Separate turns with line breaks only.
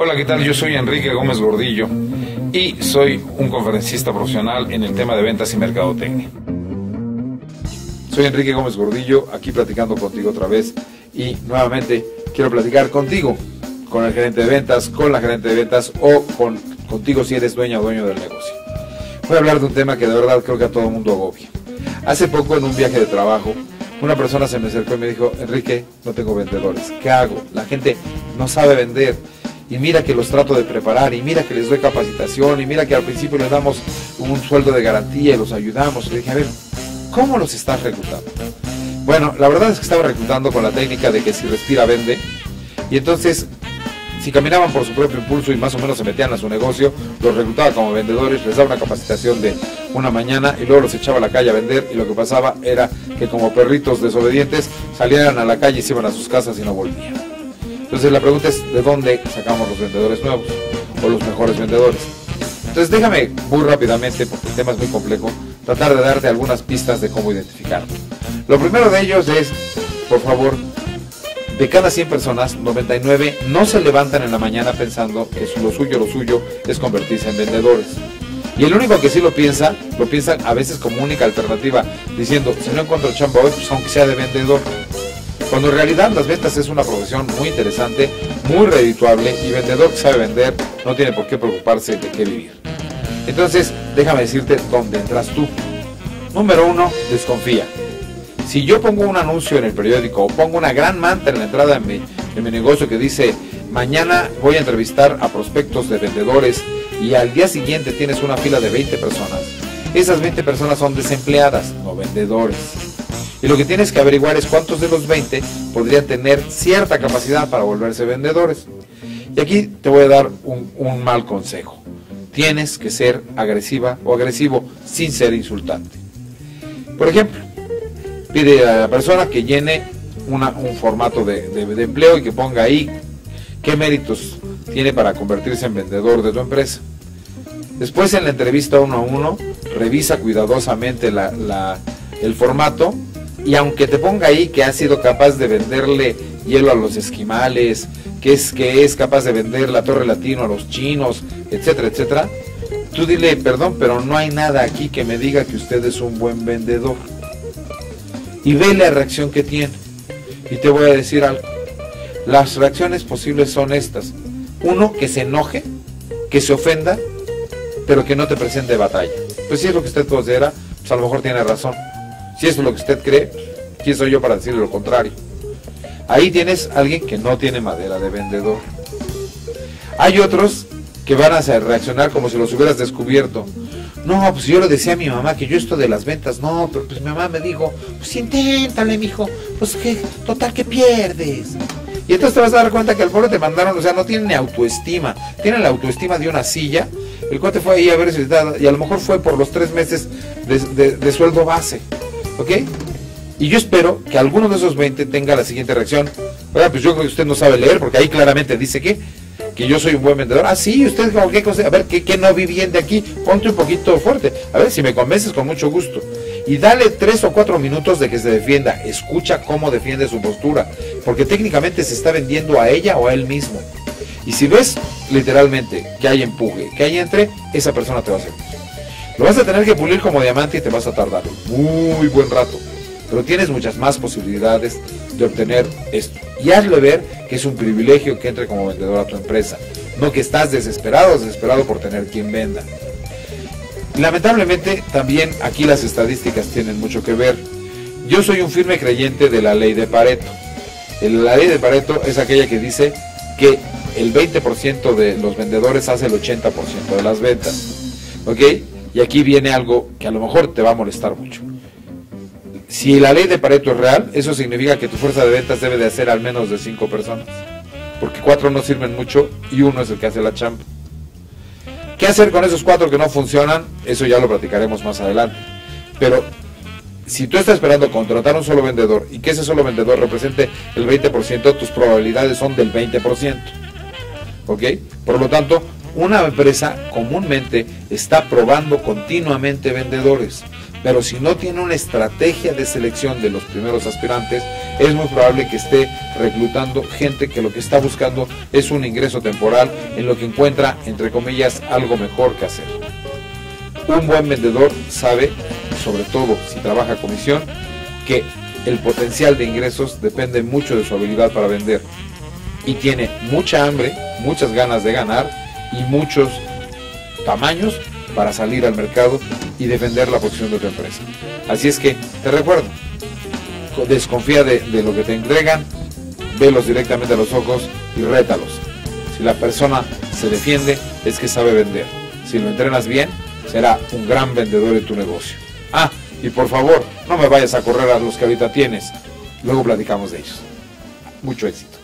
Hola, ¿qué tal? Yo soy Enrique Gómez Gordillo y soy un conferencista profesional en el tema de ventas y mercadotecnia. Soy Enrique Gómez Gordillo, aquí platicando contigo otra vez y nuevamente quiero platicar contigo, con el gerente de ventas, con la gerente de ventas o contigo si eres dueña o dueño del negocio. Voy a hablar de un tema que de verdad creo que a todo el mundo agobia. Hace poco en un viaje de trabajo, una persona se me acercó y me dijo: Enrique, no tengo vendedores, ¿qué hago? La gente no sabe vender y mira que los trato de preparar y mira que les doy capacitación y mira que al principio les damos un sueldo de garantía y los ayudamos. Y le dije: a ver, ¿cómo los estás reclutando? Bueno, la verdad es que estaba reclutando con la técnica de que si respira vende, y entonces si caminaban por su propio impulso y más o menos se metían a su negocio, los reclutaba como vendedores, les daba una capacitación de una mañana y luego los echaba a la calle a vender, y lo que pasaba era que como perritos desobedientes salían a la calle y se iban a sus casas y no volvían. Entonces la pregunta es: ¿de dónde sacamos los vendedores nuevos o los mejores vendedores? Entonces déjame muy rápidamente, porque el tema es muy complejo, tratar de darte algunas pistas de cómo identificarlo. Lo primero de ellos es, por favor, de cada 100 personas, 99 no se levantan en la mañana pensando que lo suyo es convertirse en vendedores. Y el único que sí lo piensan a veces como única alternativa, diciendo: si no encuentro chamba hoy, pues aunque sea de vendedor. Cuando en realidad las ventas es una profesión muy interesante, muy redituable, y vendedor que sabe vender no tiene por qué preocuparse de qué vivir. Entonces, déjame decirte dónde entras tú. Número 1, desconfía. Si yo pongo un anuncio en el periódico o pongo una gran manta en la entrada de mi negocio que dice: mañana voy a entrevistar a prospectos de vendedores, y al día siguiente tienes una fila de 20 personas, esas 20 personas son desempleadas, no vendedores. Y lo que tienes que averiguar es cuántos de los 20 podrían tener cierta capacidad para volverse vendedores. Y aquí te voy a dar un mal consejo. Tienes que ser agresiva o agresivo sin ser insultante. Por ejemplo, pide a la persona que llene un formato de empleo y que ponga ahí qué méritos tiene para convertirse en vendedor de tu empresa. Después, en la entrevista 1 a 1, revisa cuidadosamente el formato, y aunque te ponga ahí que ha sido capaz de venderle hielo a los esquimales, que es capaz de vender la Torre Latino a los chinos, etcétera, etcétera, tú dile: perdón, pero no hay nada aquí que me diga que usted es un buen vendedor. Y ve la reacción que tiene. Y te voy a decir algo. Las reacciones posibles son estas: 1, que se enoje, que se ofenda, pero que no te presente batalla. Pues si es lo que usted considera, pues a lo mejor tiene razón. Si eso es lo que usted cree, ¿quién soy yo para decirle lo contrario? Ahí tienes a alguien que no tiene madera de vendedor. Hay otros que van a reaccionar como si los hubieras descubierto. No, pues yo le decía a mi mamá que yo esto de las ventas, no, pero pues mi mamá me dijo: pues inténtale, mijo, pues que total que pierdes. Y entonces te vas a dar cuenta que al pobre te mandaron, o sea, no tienen ni autoestima, tienen la autoestima de una silla. El cuate fue ahí a ver si y a lo mejor fue por los 3 meses de sueldo base, ¿ok? Y yo espero que alguno de esos 20 tenga la siguiente reacción: oiga, pues yo creo que usted no sabe leer, porque ahí claramente dice que yo soy un buen vendedor. Ah, sí, usted como qué cosa, a ver, ¿qué no vi bien de aquí? Ponte un poquito fuerte, a ver si me convences, con mucho gusto. Y dale 3 o 4 minutos de que se defienda. Escucha cómo defiende su postura, porque técnicamente se está vendiendo a ella o a él mismo. Y si ves literalmente que hay empuje, que hay entre, esa persona te va a servir. Lo vas a tener que pulir como diamante y te vas a tardar muy buen rato, pero tienes muchas más posibilidades de obtener esto. Y hazle ver que es un privilegio que entre como vendedor a tu empresa, no que estás desesperado por tener quien venda. Lamentablemente también aquí las estadísticas tienen mucho que ver. Yo soy un firme creyente de la ley de Pareto. La ley de Pareto es aquella que dice que el 20% de los vendedores hace el 80% de las ventas, ¿ok? Y aquí viene algo que a lo mejor te va a molestar mucho. Si la ley de Pareto es real, eso significa que tu fuerza de ventas debe de hacer al menos de 5 personas, porque 4 no sirven mucho y 1 es el que hace la chamba. ¿Qué hacer con esos 4 que no funcionan? Eso ya lo platicaremos más adelante. Pero si tú estás esperando contratar un solo vendedor y que ese solo vendedor represente el 20%, tus probabilidades son del 20%. ¿Ok? Por lo tanto, una empresa comúnmente está probando continuamente vendedores. Pero si no tiene una estrategia de selección de los primeros aspirantes, es muy probable que esté reclutando gente que lo que está buscando es un ingreso temporal en lo que encuentra, entre comillas, algo mejor que hacer. Un buen vendedor sabe, sobre todo si trabaja a comisión, que el potencial de ingresos depende mucho de su habilidad para vender. Y tiene mucha hambre, muchas ganas de ganar y muchos tamaños para salir al mercado y defender la posición de tu empresa. Así es que, te recuerdo, desconfía de lo que te entregan, velos directamente a los ojos y rétalos. Si la persona se defiende, es que sabe vender. Si lo entrenas bien, será un gran vendedor en tu negocio. Ah, y por favor, no me vayas a correr a los que ahorita tienes. Luego platicamos de ellos. Mucho éxito.